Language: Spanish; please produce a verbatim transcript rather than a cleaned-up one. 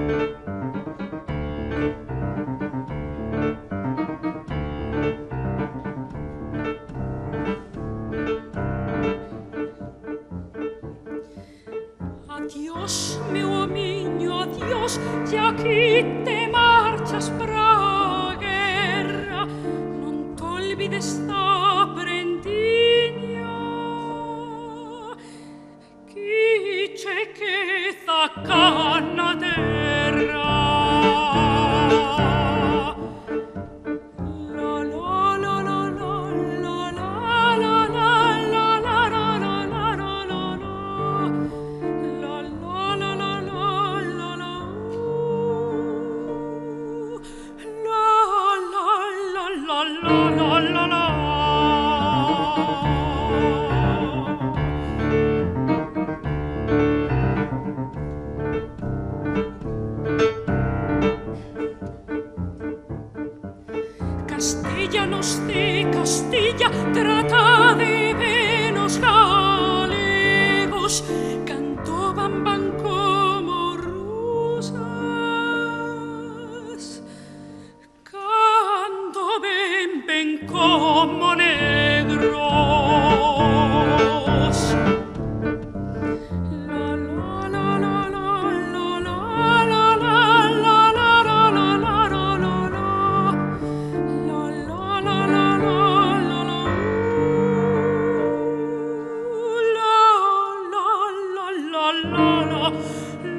Adiós, meu hominho, adiós, ya aquí te marchas pra guerra. Non t'olvides da prendiña, qui c'è che fa canna terra. Castellanos de Castilla, trata de venos galegos, cantaban van como rusas, canto ven, ven como negros. La